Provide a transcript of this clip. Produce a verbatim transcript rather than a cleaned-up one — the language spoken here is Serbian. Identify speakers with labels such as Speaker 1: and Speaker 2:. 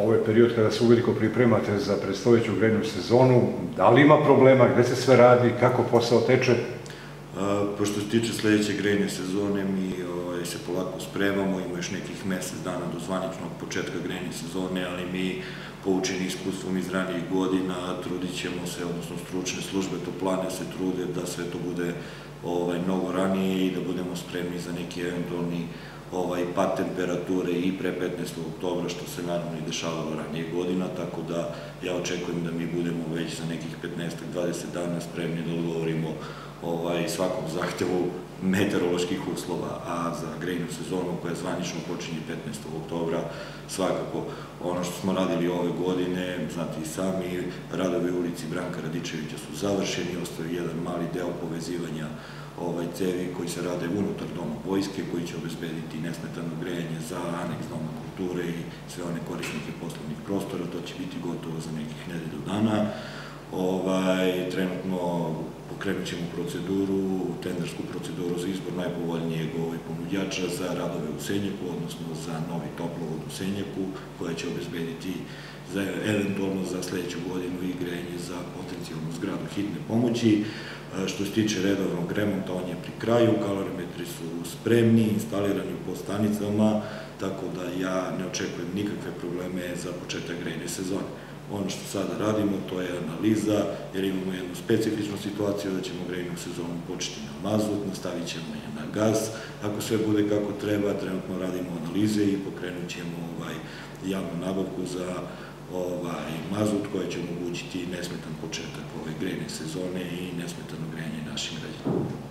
Speaker 1: Ovo je period kada se uveliko pripremate za predstojeću grejnu sezonu. Da li ima problema, gde se sve radi, kako posao teče?
Speaker 2: Pošto se tiče sledeće grejne sezone, mi se polako spremamo, ima još nekih mesec dana do zvaničnog početka grejne sezone, ali mi, poučeni iskustvom iz ranijih godina, trudit ćemo se, odnosno stručne službe toplane se trude da sve to bude mnogo ranije i da budemo spremni za neki eventualni pad temperature i pre petnaestog oktobra, što se naravno i dešavalo ranije godina, tako da ja očekujem da mi budemo već za nekih petnaest do dvadeset dana spremni da odgovorimo svakom zahtevu meteoroloških uslova, a za grejnu sezonu koja zvanično počinje petnaestog oktobra, svakako ono što smo radili ove godine, znate i sami, radovi u ulici Branka Radičevića su završeni, ostao je jedan mali deo povezivanja cevi koji se rade unutar Doma vojske, koji će obezbediti nesmetano grejanje za aneks Doma kulture i sve one korisnike poslovnih prostora. To će biti gotovo za nekih nedelju dana. Trenutno pokrenut ćemo proceduru, tendersku proceduru za izbor najpovoljnijeg ponuđača za radove u Senjaku, odnosno za novi toplovod u Senjaku, koja će obezbediti eventualno za sledeću godinu i grejanje za potencijalnu zgradu hitne pomoći. Što se tiče redovnog remonta, on je pri kraju, kalorimetri su spremni, instalirani po stanicama, tako da ja ne očekujem nikakve probleme za početak grejne sezone. Ono što sada radimo, to je analiza, jer imamo jednu specifičnu situaciju da ćemo grejnu sezonu početi na mazut, nastavit ćemo je na gas. Ako sve bude kako treba, trenutno radimo analize i pokrenut ćemo javnu nabavku za mazut koja će omogućiti nesmetan početak ove grejne sezone i nesmetano grejanje našim građanima.